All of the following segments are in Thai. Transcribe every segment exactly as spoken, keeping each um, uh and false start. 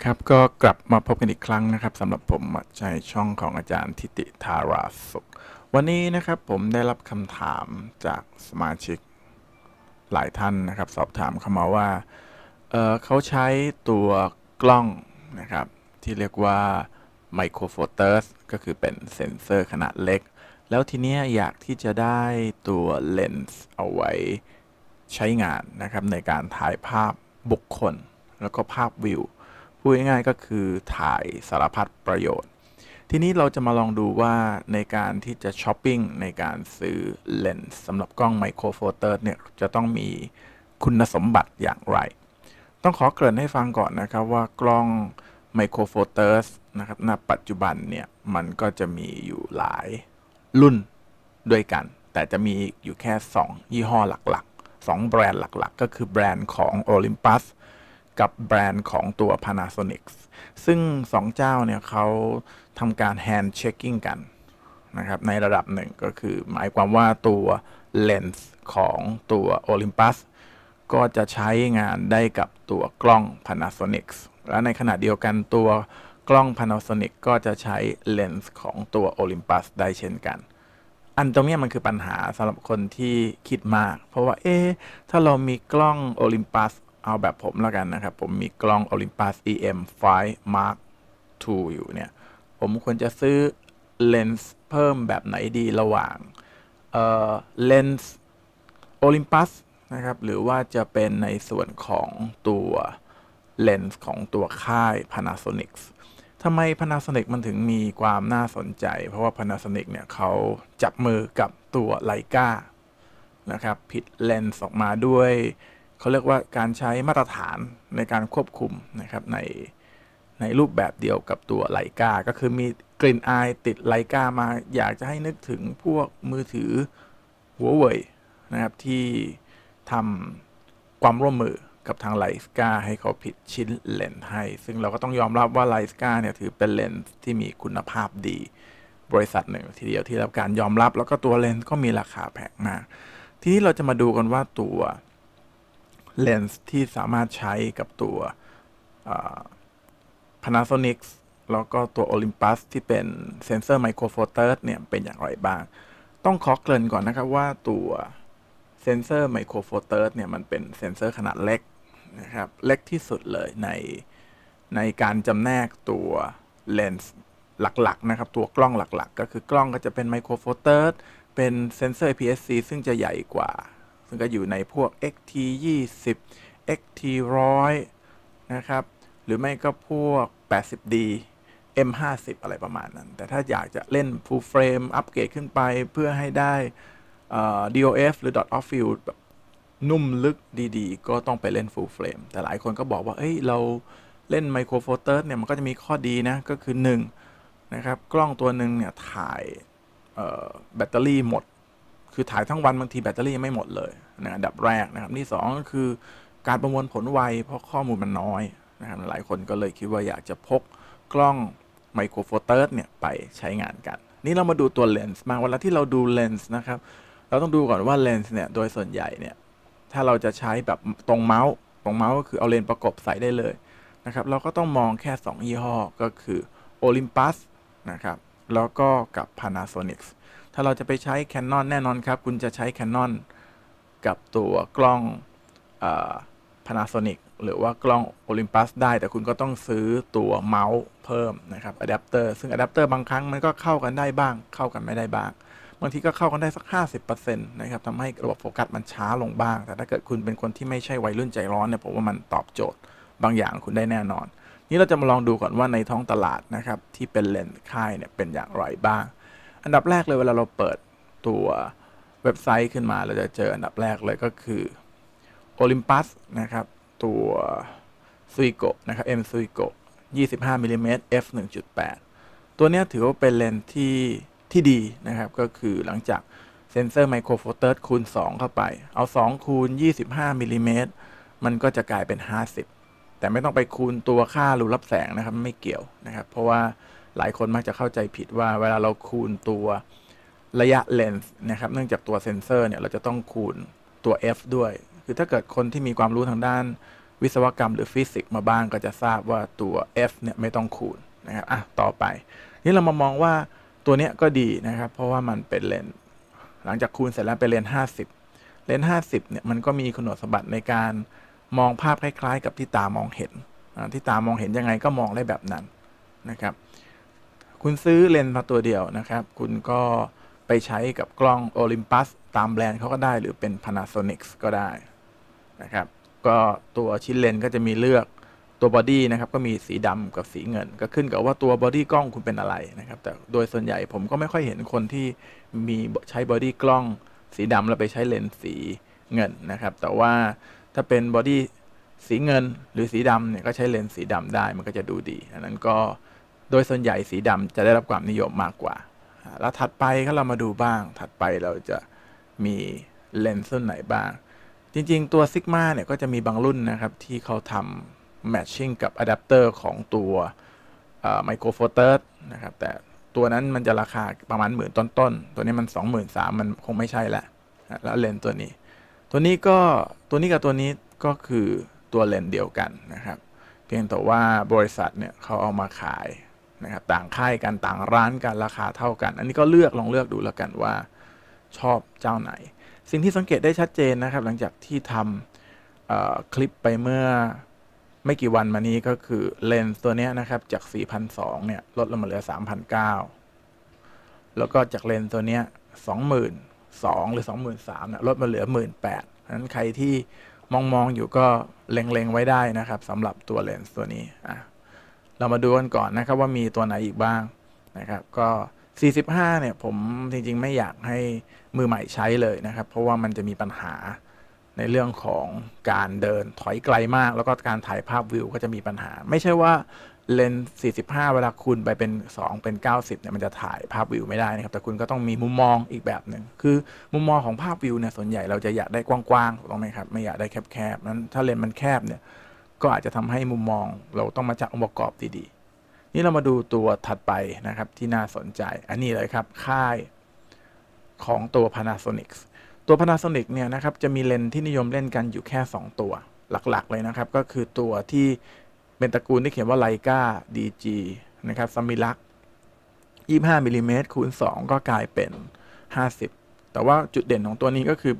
ครับก็กลับมาพบกันอีกครั้งนะครับสำหรับผมใช้ช่องของอาจารย์ทิติธาราสุขวันนี้นะครับผมได้รับคำถามจากสมาชิกหลายท่านนะครับสอบถามเข้ามาว่า เอ่อเขาใช้ตัวกล้องนะครับที่เรียกว่าไมโครโฟเตอร์สก็คือเป็นเซ็นเซอร์ขนาดเล็กแล้วทีนี้อยากที่จะได้ตัวเลนส์เอาไว้ใช้งานนะครับในการถ่ายภาพบุคคลแล้วก็ภาพวิวพูดง่ายๆก็คือถ่ายสารพัดประโยชน์ทีนี้เราจะมาลองดูว่าในการที่จะช้อปปิ้งในการซื้อเลนส์สำหรับกล้องไมโครโฟเตอร์เนี่ยจะต้องมีคุณสมบัติอย่างไรต้องขอเกริ่นให้ฟังก่อนนะครับว่ากล้องไมโครโฟเตอร์สนะครับณปัจจุบันเนี่ยมันก็จะมีอยู่หลายรุ่นด้วยกันแต่จะมีอยู่แค่สองยี่ห้อหลักๆสองแบรนด์หลักๆก็คือแบรนด์ของ Olympus กับแบรนด์ของตัว Panasonic ซึ่งสองเจ้าเนี่ยเขาทำการ hand checking กันนะครับในระดับหนึ่งก็คือหมายความว่าตัวเลนส์ของตัว Olympus ก็จะใช้งานได้กับตัวกล้อง Panasonic และในขณะเดียวกันตัวกล้อง Panasonic ก็จะใช้เลนส์ของตัว Olympus ได้เช่นกันอันตรงนี้มันคือปัญหาสำหรับคนที่คิดมากเพราะว่าเอ๊ะถ้าเรามีกล้อง Olympus เอาแบบผมแล้วกันนะครับผมมีกล้อง Olympus อี เอ็ม ไฟว์ Mark ทู อยู่เนี่ยผมควรจะซื้อเลนส์เพิ่มแบบไหนดีระหว่างเอ่อเลนส์ Olympus นะครับหรือว่าจะเป็นในส่วนของตัวเลนส์ของตัวค่าย Panasonic ทำไม Panasonic มันถึงมีความน่าสนใจเพราะว่า Panasonic เนี่ยเขาจับมือกับตัว Leica นะครับผิดเลนส์ออกมาด้วยเขาเรียกว่าการใช้มาตรฐานในการควบคุมนะครับในในรูปแบบเดียวกับตัว Leica ก็คือมีกลิ่นอายติด Leica มาอยากจะให้นึกถึงพวกมือถือหัวเว่ยนะครับที่ทำความร่วมมือกับทาง Leica ให้เขาผิดชิ้นเลนส์ให้ซึ่งเราก็ต้องยอมรับว่า Leica เนี่ยถือเป็นเลนส์ที่มีคุณภาพดีบริษัทหนึ่งทีเดียวที่รับการยอมรับแล้วก็ตัวเลนส์ก็มีราคาแพงมากทีนี้เราจะมาดูกันว่าตัวเลนส์ที่สามารถใช้กับตัว Panasonic แล้วก็ตัว Olympus ที่เป็นเซนเซอร์ไมโครโฟเตอร์เนี่ยเป็นอย่างไรบ้างต้องขอเกริ่นก่อนนะครับว่าตัวเซนเซอร์ไมโครโฟเตอร์เนี่ยมันเป็นเซนเซอร์ขนาดเล็กนะครับเล็กที่สุดเลยในในการจำแนกตัวเลนส์หลักๆนะครับตัวกล้องหลักๆก็คือกล้องก็จะเป็นไมโครโฟเตอร์เป็นเซนเซอร์ เอ พี เอส ซี ซึ่งจะใหญ่กว่าซึ่งก็อยู่ในพวก เอ็กซ์ ที ยี่สิบ เอ็กซ์ ที หนึ่งร้อยนะครับหรือไม่ก็พวก แปดสิบ ดี เอ็ม ห้าสิบ อะไรประมาณนั้นแต่ถ้าอยากจะเล่น full frame อัปเกรดขึ้นไปเพื่อให้ได้ ดี โอ เอฟ หรือ dot of field แบบนุ่มลึกดีๆก็ต้องไปเล่น full frame แต่หลายคนก็บอกว่าเอ้ยเราเล่นไมโครโฟเตอร์เนี่ยมันก็จะมีข้อดีนะก็คือหนึ่งนะครับกล้องตัวหนึ่งเนี่ยถ่ายแบตเตอรี่หมดคือถ่ายทั้งวันบางทีแบตเตอรี่ไม่หมดเลยนะอันดับแรกนะครับที่สองก็คือการประมวลผลไวเพราะข้อมูลมันน้อยนะครับหลายคนก็เลยคิดว่าอยากจะพกกล้องไมโครโฟเตอร์เนี่ยไปใช้งานกันนี่เรามาดูตัวเลนส์มาเวลาที่เราดูเลนส์นะครับเราต้องดูก่อนว่าเลนส์เนี่ยโดยส่วนใหญ่เนี่ยถ้าเราจะใช้แบบตรงเมาส์ตรงเมาส์ก็คือเอาเลนส์ประกบใส่ได้เลยนะครับเราก็ต้องมองแค่สองยี่ห้อก็คือ Olympus นะครับแล้วก็กับ Panasonic ถ้าเราจะไปใช้ Canon แน่นอนครับคุณจะใช้ Canon กับตัวกล้องPanasonic หรือว่ากล้อง Olympus ได้แต่คุณก็ต้องซื้อตัวเมาส์เพิ่มนะครับอะแดปเตอร์ซึ่งอะแดปเตอร์บางครั้งมันก็เข้ากันได้บ้างเข้ากันไม่ได้บ้างบางทีก็เข้ากันได้สัก ห้าสิบเปอร์เซ็นต์ นะครับทำให้ระบบโฟกัสมันช้าลงบ้างแต่ถ้าเกิดคุณเป็นคนที่ไม่ใช่วัยรุ่นใจร้อนเนี่ยผมว่ามันตอบโจทย์บางอย่างคุณได้แน่นอนนี่เราจะมาลองดูก่อนว่าในท้องตลาดนะครับที่เป็นเลนส์ค่ายเนี่ยเป็นอย่างไรบ้างอันดับแรกเลยเวลาเราเปิดตัวเว็บไซต์ขึ้นมาเราจะเจออันดับแรกเลยก็คือ Olympus นะครับตัว Suico นะครับ M Suico ยี่สิบห้ามิลลิเมตร เอฟ หนึ่งจุดแปด ตัวนี้ถือว่าเป็นเลนส์ที่ที่ดีนะครับก็คือหลังจากเซนเซอร์ไมโครโฟเตอร์คูณสองเข้าไปเอาสองคูณยี่สิบห้ามิลลิเมตรมันก็จะกลายเป็นห้าสิบแต่ไม่ต้องไปคูณตัวค่ารูรับแสงนะครับไม่เกี่ยวนะครับเพราะว่าหลายคนมักจะเข้าใจผิดว่าเวลาเราคูณตัวระยะเลนส์นะครับเนื่องจากตัวเซนเซอร์เนี่ยเราจะต้องคูณตัว F ด้วยคือถ้าเกิดคนที่มีความรู้ทางด้านววิศวกรรมหรือฟิสิกส์มาบ้างก็จะทราบว่าตัว f เนี่ยไม่ต้องคูณนะครับอ่ะต่อไปนี่เรามามองว่าตัวเนี้ยก็ดีนะครับเพราะว่ามันเป็นเลนส์หลังจากคูณเสร็จแล้วเป็นเลนส์ห้าสิบเลนส์ห้าสิบเนี่ยมันก็มีคุณสมบัติในการมองภาพคล้ายๆกับที่ตามองเห็นที่ตามองเห็นยังไงก็มองได้แบบนั้นนะครับคุณซื้อเลนส์มาตัวเดียวนะครับคุณก็ไปใช้กับกล้อง Olympus ตามแบรนด์เขาก็ได้หรือเป็น Panasonic ก็ได้นะครับก็ตัวชิ้นเลนส์ก็จะมีเลือกตัวบอดี้นะครับก็มีสีดำกับสีเงินก็ขึ้นกับว่าตัวบอดี้กล้องคุณเป็นอะไรนะครับแต่โดยส่วนใหญ่ผมก็ไม่ค่อยเห็นคนที่มีใช้บอดี้กล้องสีดำแล้วไปใช้เลนส์สีเงินนะครับแต่ว่าถ้าเป็นบอดี้สีเงินหรือสีดำเนี่ยก็ใช้เลนส์สีดำได้มันก็จะดูดีอันนั้นก็โดยส่วนใหญ่สีดำจะได้รับความนิยมมากกว่าแล้วถัดไปก็เรามาดูบ้างถัดไปเราจะมีเลนส์รุ่นไหนบ้างจริงๆตัว Sigma เนี่ยก็จะมีบางรุ่นนะครับที่เขาทำ matching กับอะแดปเตอร์ของตัวไมโครโฟเตอร์นะครับแต่ตัวนั้นมันจะราคาประมาณหมื่นต้นๆตัวนี้มัน สองหมื่นสามพัน มันคงไม่ใช่ละแล้วเลนส์ตัวนี้ตัวนี้ก็ตัวนี้กับตัวนี้ก็คือตัวเลนส์เดียวกันนะครับเพียงแต่ว่าบริษัทเนี่ยเขาเอามาขายนะครับต่างค่ายกันต่างร้านกันราคาเท่ากันอันนี้ก็เลือกลองเลือกดูแล้วกันว่าชอบเจ้าไหนสิ่งที่สังเกตได้ชัดเจนนะครับหลังจากที่ทำคลิปไปเมื่อไม่กี่วันมานี้ก็คือเลนส์ตัวนี้นะครับจาก สี่พันสองร้อย เนี่ยลดลงมาเหลือ สามพันเก้าร้อย แล้วก็จากเลนส์ตัวนี้ สองหมื่นสองพัน หรือ สองหมื่นสามพัน เนี่ยลดมาเหลือ หนึ่งหมื่นแปดพัน ฉะนั้นใครที่มองมองอยู่ก็เล็งๆไว้ได้นะครับสำหรับตัวเลนส์ตัวนี้อ่ะเรามาดูกันก่อนนะครับว่ามีตัวไหนอีกบ้างนะครับก็สี่สิบห้าเนี่ยผมจริงๆไม่อยากให้มือใหม่ใช้เลยนะครับเพราะว่ามันจะมีปัญหาในเรื่องของการเดินถอยไกลมากแล้วก็การถ่ายภาพวิวก็จะมีปัญหาไม่ใช่ว่าเลนส์สี่สิบห้าเวลาคูณไปเป็นสองเป็นเก้าสิบเนี่ยมันจะถ่ายภาพวิวไม่ได้นะครับแต่คุณก็ต้องมีมุมมองอีกแบบหนึ่งคือมุมมองของภาพวิวเนี่ยส่วนใหญ่เราจะอยากได้กว้างๆถูกต้องไหมครับไม่อยากได้แคบๆนั้นถ้าเลนส์มันแคบเนี่ยก็อาจจะทำให้มุมมองเราต้องมาจัดองค์ประกอบดีๆนี่เรามาดูตัวถัดไปนะครับที่น่าสนใจอันนี้เลยครับค่ายของตัว Panasonic ตัว Panasonic เนี่ยนะครับจะมีเลนส์ที่นิยมเล่นกันอยู่แค่สองตัวหลักๆเลยนะครับก็คือตัวที่เป็นตระกูลที่เขียนว่า Leica ดี จี นะครับ Samilac ยี่สิบห้ามิลลิเมตรคูณสองก็กลายเป็นห้าสิบแต่ว่าจุดเด่นของตัวนี้ก็คือ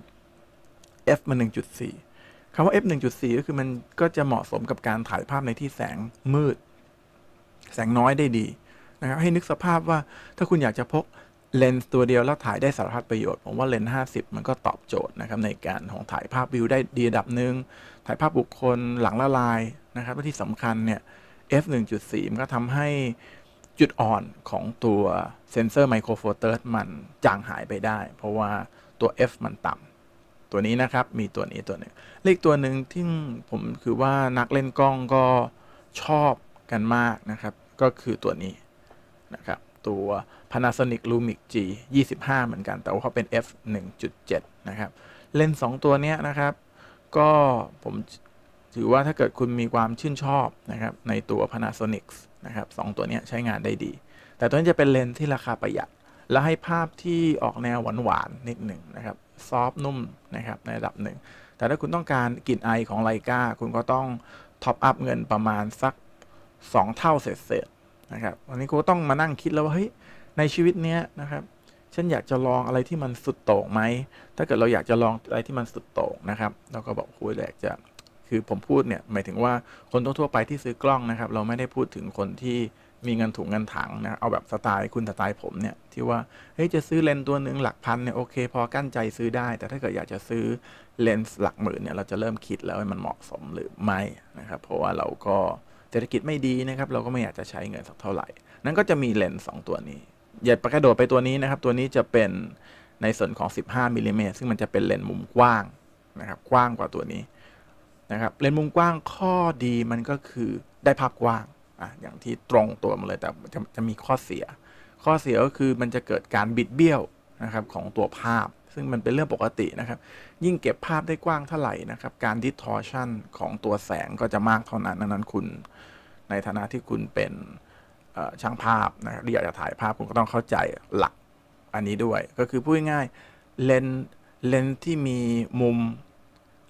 f มัน หนึ่งจุดสี่ คำว่า f หนึ่งจุดสี่ ก็คือมันก็จะเหมาะสมกับการถ่ายภาพในที่แสงมืดแสงน้อยได้ดีนะครับให้นึกสภาพว่าถ้าคุณอยากจะพกเลนส์ตัวเดียวแล้วถ่ายได้สารพัดประโยชน์ผมว่าเลนส์ห้าสิบมันก็ตอบโจทย์นะครับในการของถ่ายภาพวิวได้ดีระดับหนึ่งถ่ายภาพบุคคลหลังละลายนะครับและที่สำคัญเนี่ย f หนึ่งจุดสี่ มันก็ทำให้จุดอ่อนของตัวเซนเซอร์ไมโครโฟเตอร์มันจางหายไปได้เพราะว่าตัว f มันต่ำตัวนี้นะครับมีตัวนี้ตัวหนึ่งเลขตัวหนึ่งที่ผมคือว่านักเล่นกล้องก็ชอบกันมากนะครับก็คือตัวนี้นะครับตัว Panasonic Lumix G ยี่สิบห้าเหมือนกันแต่ว่าเขาเป็น f หนึ่งจุดเจ็ด นะครับเลนส์สองตัวนี้นะครับก็ผมถือว่าถ้าเกิดคุณมีความชื่นชอบนะครับในตัว Panasonic นะครับสองตัวนี้ใช้งานได้ดีแต่ตัวนี้จะเป็นเลนส์ที่ราคาประหยัดและให้ภาพที่ออกแนวหวานๆนิดหนึ่งนะครับซอฟต์นุ่มนะครับในระดับหนึ่งแต่ถ้าคุณต้องการกลิ่นไอของไลกาคุณก็ต้องท็อปอัพเงินประมาณสักสองเท่าเศษๆนะครับวันนี้กูต้องมานั่งคิดแล้วว่าเฮ้ยในชีวิตเนี้ยนะครับฉันอยากจะลองอะไรที่มันสุดโต่งไหมถ้าเกิดเราอยากจะลองอะไรที่มันสุดโต่งนะครับเราก็บอกคุยแหลกจะคือผมพูดเนี่ยหมายถึงว่าคนทั่วไปที่ซื้อกล้องนะครับเราไม่ได้พูดถึงคนที่มีเงินถุงเงินถังนะเอาแบบสไตล์คุณสไตล์ผมเนี่ยที่ว่าเฮ้ยจะซื้อเลนส์ตัวหนึ่งหลักพันเนี่ยโอเคพอกั้นใจซื้อได้แต่ถ้าเกิดอยากจะซื้อเลนส์หลักหมื่นเนี่ยเราจะเริ่มคิดแล้วว่ามันเหมาะสมหรือไม่นะครับเพราะว่าเราก็เศรษฐกิจไม่ดีนะครับเราก็ไม่อยากจะใช้เงินสักเท่าไหร่นั้นก็จะมีเลนส์สองตัวนี้อย่าไปกระโดดไปตัวนี้นะครับตัวนี้จะเป็นในส่วนของสิบห้ามิลลิเมตรซึ่งมันจะเป็นเลนส์มุมกว้างนะครับกว้างกว่าตัวนี้นะครับเลนส์มุมกว้างข้อดีมันก็คือได้ภาพกว้างอ่ะอย่างที่ตรงตัวมันเลยแต่จะจะมีข้อเสียข้อเสียก็คือมันจะเกิดการบิดเบี้ยวนะครับของตัวภาพซึ่งมันเป็นเรื่องปกตินะครับยิ่งเก็บภาพได้กว้างเท่าไหร่นะครับการ distortion ของตัวแสงก็จะมากเท่านั้นดังนั้นคุณในฐานะที่คุณเป็นช่างภาพนะครับที่อยากจะถ่ายภาพคุณก็ต้องเข้าใจหลักอันนี้ด้วยก็คือพูดง่ายๆเลนส์เลนส์ที่มีมุม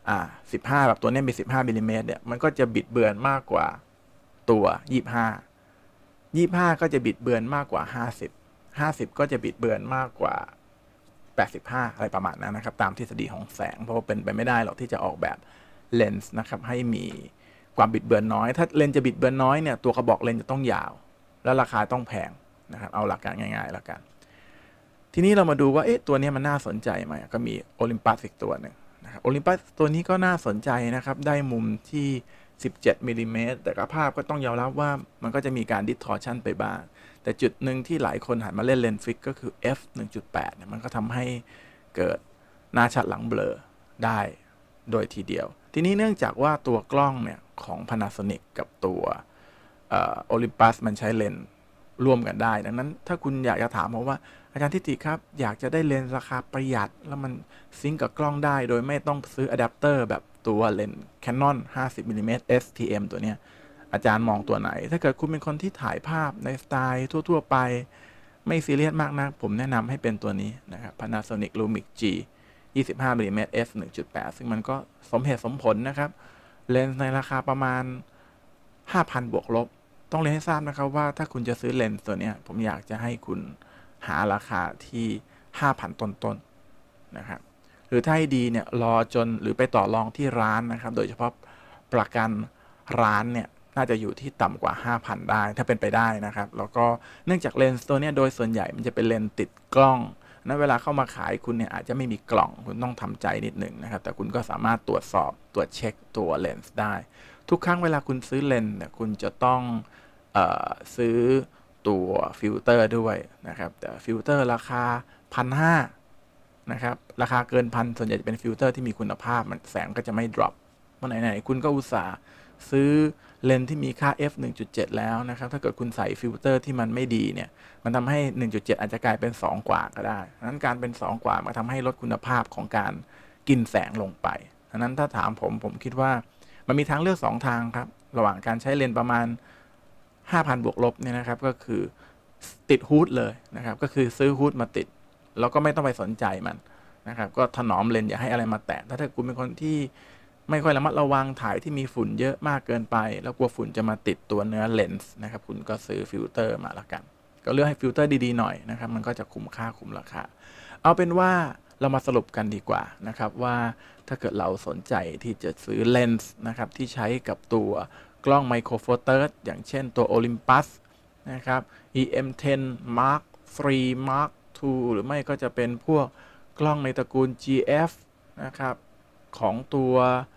อ่าสิบห้าแบบตัวนี้มีสิบห้ามิลลิเมตรเนี่ยมันก็จะบิดเบือนมากกว่าตัวยี่สิบห้า ยี่สิบห้าก็จะบิดเบือนมากกว่าห้าสิบ ห้าสิบก็จะบิดเบือนมากกว่าแปดสิบห้าอะไรประมาณนั้นนะครับตามทฤษฎีของแสงเพราะว่าเป็นไปไม่ได้หรอกที่จะออกแบบเลนส์นะครับให้มีความบิดเบือนน้อยถ้าเลนส์จะบิดเบือนน้อยเนี่ยตัวกระบอกเลนส์จะต้องยาวและราคาต้องแพงนะครับเอาหลักการง่ายๆแล้วกันทีนี้เรามาดูว่าเอ๊ะตัวนี้มันน่าสนใจไหมก็มีโอลิมปัสอีกตัวหนึ่งนะครับโอลิมปัสตัวนี้ก็น่าสนใจนะครับได้มุมที่สิบเจ็ดมิลลิเมตรแต่กระภาพก็ต้องยอมรับว่ามันก็จะมีการ distortion ไปบ้างแต่จุดหนึ่งที่หลายคนหันมาเล่นเลนส์ฟิกก็คือ เอฟ หนึ่งจุดแปด เนี่ยมันก็ทำให้เกิดหน้าชัดหลังเบลอได้โดยทีเดียวทีนี้เนื่องจากว่าตัวกล้องเนี่ยของ Panasonic กับตัวโอลิมปัสมันใช้เลนส์ร่วมกันได้ดังนั้นถ้าคุณอยากจะถามผมว่าอาจารย์ทิติครับอยากจะได้เลนส์ราคาประหยัดแล้วมันซิงก์กับกล้องได้โดยไม่ต้องซื้ออะแดปเตอร์แบบตัวเลนส์ Canon ห้าสิบมิลลิเมตร เอส ที เอ็ม ตัวเนี้ยอาจารย์มองตัวไหนถ้าเกิดคุณเป็นคนที่ถ่ายภาพในสไตล์ทั่วๆไปไม่ซีเรียสมากนักผมแนะนำให้เป็นตัวนี้นะครับ Panasonic Lumix G ยี่สิบห้ามิลลิเมตร เอฟ หนึ่งจุดแปด ซึ่งมันก็สมเหตุสมผลนะครับเลนส์ในราคาประมาณ ห้าพัน บวกลบต้องเรียนให้ทราบนะครับว่าถ้าคุณจะซื้อเลนส์ตัวนี้ผมอยากจะให้คุณหาราคาที่ ห้าพัน ต้นๆ นนะครับหรือถ้าให้ดีเนี่ยรอจนหรือไปต่อรองที่ร้านนะครับโดยเฉพาะประกันร้านเนี่ยน่าจะอยู่ที่ต่ำกว่า ห้าพัน ได้ถ้าเป็นไปได้นะครับแล้วก็เนื่องจากเลนส์ตัวนี้โดยส่วนใหญ่มันจะเป็นเลนส์ติดกล้องนั้นเวลาเข้ามาขายคุณเนี่ยอาจจะไม่มีกล่องคุณต้องทำใจนิดหนึ่งนะครับแต่คุณก็สามารถตรวจสอบตรวจเช็คตัวเลนส์ได้ทุกครั้งเวลาคุณซื้อเลนส์เนี่ยคุณจะต้องเอ่อซื้อตัวฟิลเตอร์ด้วยนะครับแต่ฟิลเตอร์ราคา หนึ่งพันห้าร้อย นะครับราคาเกินพันส่วนใหญ่จะเป็นฟิลเตอร์ที่มีคุณภาพมันแสงก็จะไม่ drop เมื่อไหนๆคุณก็อุตส่าห์ซื้อเลนส์ที่มีค่า เอฟ หนึ่งจุดเจ็ด แล้วนะครับถ้าเกิดคุณใส่ฟิลเตอร์ที่มันไม่ดีเนี่ยมันทำให้ หนึ่งจุดเจ็ด อาจจะกลายเป็นสองกว่าก็ได้ดังนั้นการเป็นสองกว่ามันทำให้ลดคุณภาพของการกินแสงลงไปดังนั้นถ้าถามผมผมคิดว่ามันมีทางเลือกสองทางครับระหว่างการใช้เลนส์ประมาณ ห้าพัน บวกลบเนี่ยนะครับก็คือติดฮูดเลยนะครับก็คือซื้อฮูดมาติดแล้วก็ไม่ต้องไปสนใจมันนะครับก็ถนอมเลนส์อย่าให้อะไรมาแตะถ้าถ้าคุณเป็นคนที่ไม่ค่อยระมัดระวังถ่ายที่มีฝุ่นเยอะมากเกินไปแล้วกลัวฝุ่นจะมาติดตัวเนื้อเลนส์นะครับคุณก็ซื้อฟิลเตอร์มาละกันก็เลือกให้ฟิลเตอร์ดีๆหน่อยนะครับมันก็จะคุ้มค่าคุ้มราคาเอาเป็นว่าเรามาสรุปกันดีกว่านะครับว่าถ้าเกิดเราสนใจที่จะซื้อเลนส์นะครับที่ใช้กับตัวกล้องไมโครโฟเตอร์อย่างเช่นตัว Olympus นะครับ อี เอ็ม สิบ Mark ทรี Mark ทู หรือไม่ก็จะเป็นพวกกล้องในตระกูล จี เอฟ นะครับของตัว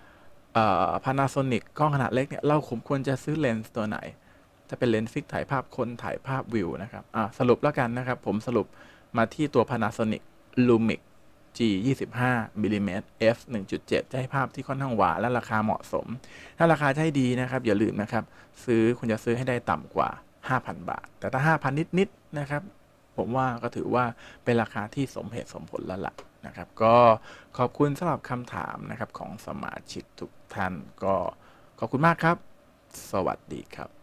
Panasonic กล้องขนาดเล็กเนี่ยเราควรจะซื้อเลนส์ตัวไหนจะเป็นเลนส์ฟิกถ่ายภาพคนถ่ายภาพวิวนะครับสรุปแล้วกันนะครับผมสรุปมาที่ตัว Panasonic Lumix G ยี่สิบห้ามิลลิเมตร เอฟ หนึ่งจุดเจ็ด จะให้ภาพที่ค่อนข้างหวานและราคาเหมาะสมถ้าราคาใช้ดีนะครับอย่าลืมนะครับซื้อคุณจะซื้อให้ได้ต่ำกว่า ห้าพัน บาทแต่ถ้า ห้าพัน นิดๆนะครับผมว่าก็ถือว่าเป็นราคาที่สมเหตุสมผลแล้วล่ะนะครับก็ขอบคุณสำหรับคำถามนะครับของสมาชิกทุกท่านก็ขอบคุณมากครับสวัสดีครับ